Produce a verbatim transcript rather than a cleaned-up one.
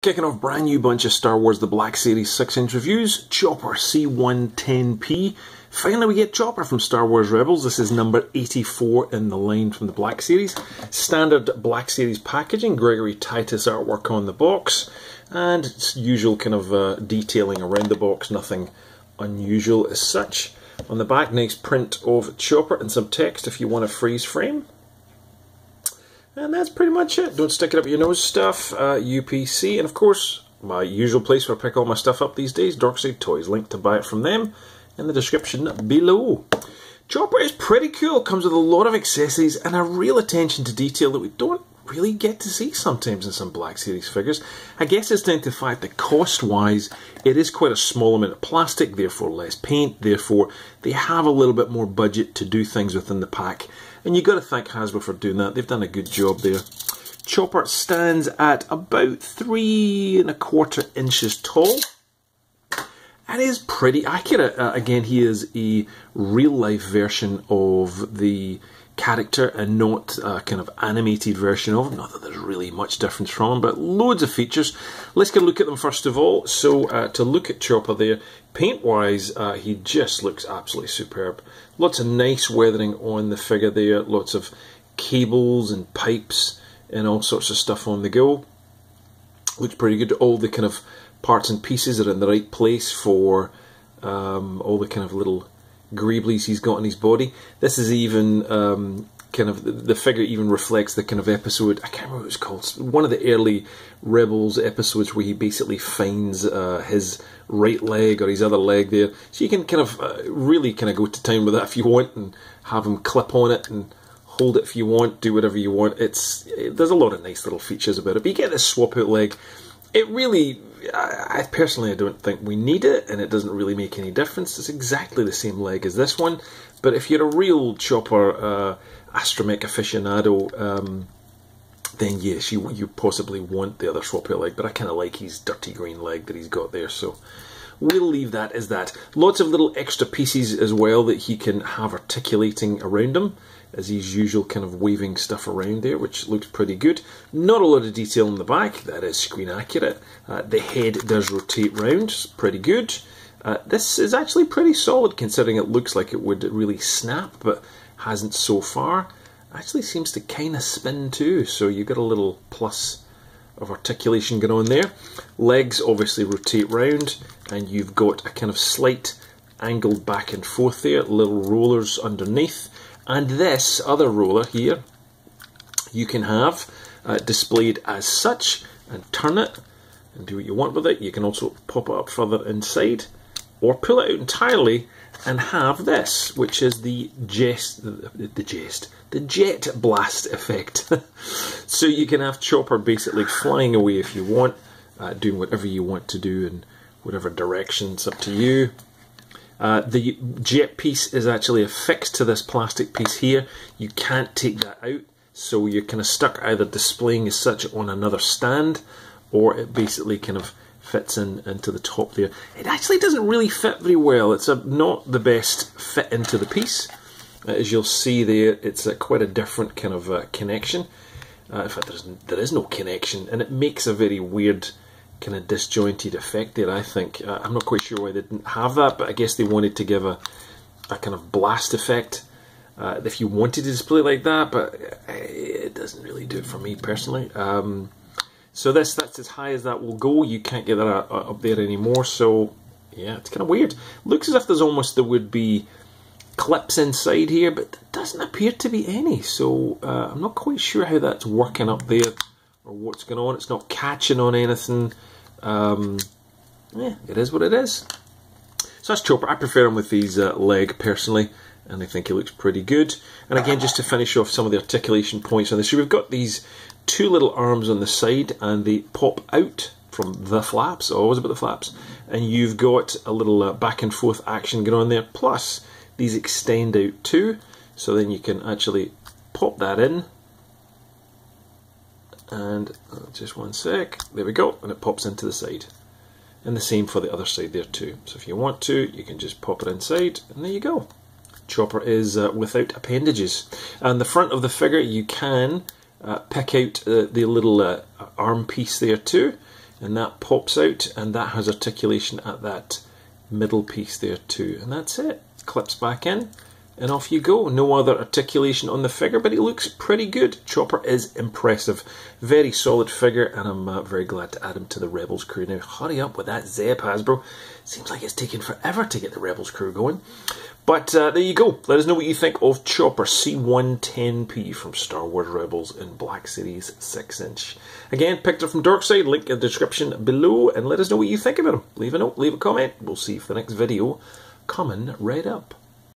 Kicking off brand new bunch of Star Wars The Black Series six inch reviews, Chopper C one ten P. Finally we get Chopper from Star Wars Rebels. This is number eighty-four in the line from the Black Series. Standard Black Series packaging, Gregory Titus artwork on the box, and it's usual kind of uh, detailing around the box, nothing unusual as such. On the back, nice print of Chopper and some text if you want a freeze frame. And that's pretty much it. Don't stick it up your nose stuff, uh, U P C, and of course, my usual place where I pick all my stuff up these days, Dorkside Toys. Link to buy it from them in the description below. Chopper is pretty cool, comes with a lot of accessories and a real attention to detail that we don't really get to see sometimes in some Black Series figures. I guess it's down to the fact that cost-wise, it is quite a small amount of plastic, therefore less paint, therefore they have a little bit more budget to do things within the pack. And you've got to thank Hasbro for doing that. They've done a good job there. Chopper stands at about three and a quarter inches tall. And is pretty accurate. Uh, again, he is a real-life version of the character and not a kind of animated version of him. Not that there's really much difference from him, but loads of features. Let's get a look at them first of all. So uh, to look at Chopper there, paint-wise, uh, he just looks absolutely superb. Lots of nice weathering on the figure there, lots of cables and pipes and all sorts of stuff on the go. Looks pretty good. All the kind of parts and pieces are in the right place for um, all the kind of little greeblies he's got on his body. This is even um, kind of, the, the figure even reflects the kind of episode, I can't remember what it's called, one of the early Rebels episodes where he basically finds uh, his right leg or his other leg there. So you can kind of uh, really kind of go to town with that if you want and have him clip on it and hold it if you want, do whatever you want. It's it, there's a lot of nice little features about it. But you get this swap out leg. It really, I, I personally I don't think we need it, and it doesn't really make any difference. It's exactly the same leg as this one. But if you're a real Chopper uh, astromech aficionado, um, then yes, you you possibly want the other swap out leg. But I kind of like his dirty green leg that he's got there, so we'll leave that as that. Lots of little extra pieces as well that he can have articulating around him, as his usual kind of waving stuff around there, which looks pretty good. Not a lot of detail in the back, that is screen accurate. Uh, the head does rotate round, pretty good. Uh, this is actually pretty solid considering it looks like it would really snap, but hasn't so far. Actually seems to kind of spin too, so you've got a little plus of articulation going on there. Legs obviously rotate round, and you've got a kind of slight angled back and forth there, little rollers underneath. And this other roller here, you can have uh, displayed as such and turn it and do what you want with it. You can also pop it up further inside or pull it out entirely and have this, which is the jest, the, the jest, the jet blast effect. So you can have Chopper basically flying away if you want, uh, doing whatever you want to do in whatever direction, it's up to you. Uh, the jet piece is actually affixed to this plastic piece here. You can't take that out, so you're kind of stuck either displaying as such on another stand, or it basically kind of fits in into the top there. It actually doesn't really fit very well. It's a, not the best fit into the piece. Uh, as you'll see there, it's a, quite a different kind of uh, connection. Uh, in fact, there's, there is no connection, and it makes a very weird kind of disjointed effect there, I think. Uh, I'm not quite sure why they didn't have that, but I guess they wanted to give a, a kind of blast effect uh, if you wanted to display like that, but it doesn't really do it for me personally. Um, so this, that's as high as that will go. You can't get that uh, up there anymore, so yeah, it's kind of weird. Looks as if there's almost, there would be clips inside here, but there doesn't appear to be any, so uh, I'm not quite sure how that's working up there or what's going on. It's not catching on anything. Um, yeah, it is what it is. So that's Chopper. I prefer him with his uh, leg personally, and I think he looks pretty good. And again, just to finish off some of the articulation points on this, so we've got these two little arms on the side, and they pop out from the flaps, always about the flaps, and you've got a little uh, back and forth action going on there, plus these extend out too, so then you can actually pop that in. And uh, just one sec, there we go, and it pops into the side. And the same for the other side there too. So if you want to, you can just pop it inside, and there you go. Chopper is uh, without appendages. And the front of the figure, you can uh, pick out uh, the little uh, arm piece there too, and that pops out, and that has articulation at that middle piece there too, and that's it. Clips back in, and off you go. No other articulation on the figure, but it looks pretty good. Chopper is impressive. Very solid figure, and I'm uh, very glad to add him to the Rebels crew. Now, hurry up with that Zeb, Hasbro. Seems like it's taking forever to get the Rebels crew going. But uh, there you go. Let us know what you think of Chopper C one ten P from Star Wars Rebels in Black Series six inch. Again, picked up from Dorkside, link in the description below, and let us know what you think about him. Leave a note, leave a comment. We'll see you for the next video coming right up.